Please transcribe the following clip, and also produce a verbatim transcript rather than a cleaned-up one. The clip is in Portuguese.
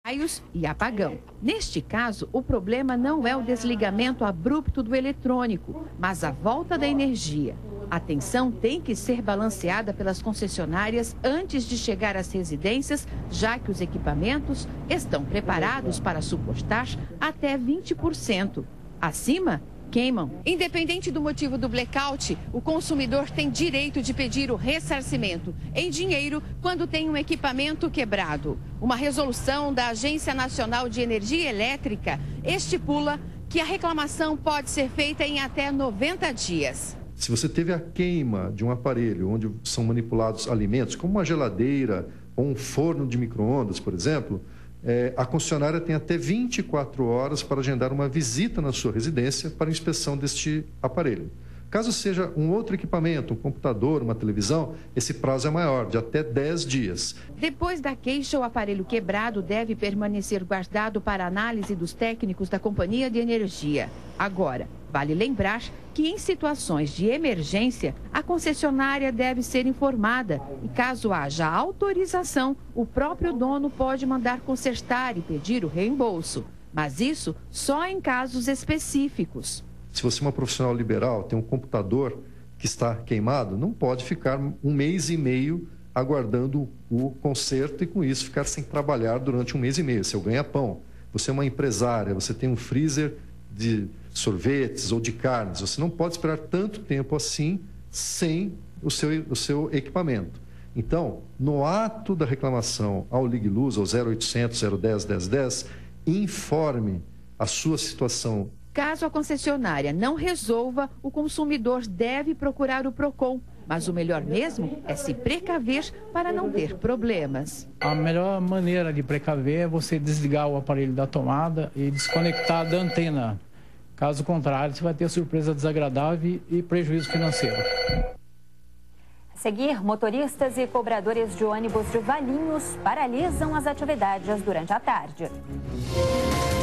raios e apagão. Neste caso, o problema não é o desligamento abrupto do eletrônico, mas a volta da energia. A tensão tem que ser balanceada pelas concessionárias antes de chegar às residências, já que os equipamentos estão preparados para suportar até vinte por cento. Acima, queimam. Independente do motivo do blackout, o consumidor tem direito de pedir o ressarcimento em dinheiro quando tem um equipamento quebrado. Uma resolução da Agência Nacional de Energia Elétrica estipula que a reclamação pode ser feita em até noventa dias. Se você teve a queima de um aparelho onde são manipulados alimentos, como uma geladeira ou um forno de micro-ondas, por exemplo, É, a concessionária tem até vinte e quatro horas para agendar uma visita na sua residência para inspeção deste aparelho. Caso seja um outro equipamento, um computador, uma televisão, esse prazo é maior, de até dez dias. Depois da queixa, o aparelho quebrado deve permanecer guardado para análise dos técnicos da Companhia de Energia. Agora, vale lembrar que em situações de emergência, a concessionária deve ser informada e, caso haja autorização, o próprio dono pode mandar consertar e pedir o reembolso. Mas isso só em casos específicos. Se você é uma profissional liberal, tem um computador que está queimado, não pode ficar um mês e meio aguardando o conserto e, com isso, ficar sem trabalhar durante um mês e meio. Seu ganha-pão. Você é uma empresária, você tem um freezer de sorvetes ou de carnes. Você não pode esperar tanto tempo assim sem o seu, o seu equipamento. Então, no ato da reclamação ao Ligue Luz, ao zero oitocentos, zero dez, dez dez, informe a sua situação. Caso a concessionária não resolva, o consumidor deve procurar o PROCON. Mas o melhor mesmo é se precaver para não ter problemas. A melhor maneira de precaver é você desligar o aparelho da tomada e desconectar da antena. Caso contrário, você vai ter surpresa desagradável e prejuízo financeiro. A seguir, motoristas e cobradores de ônibus de Valinhos paralisam as atividades durante a tarde.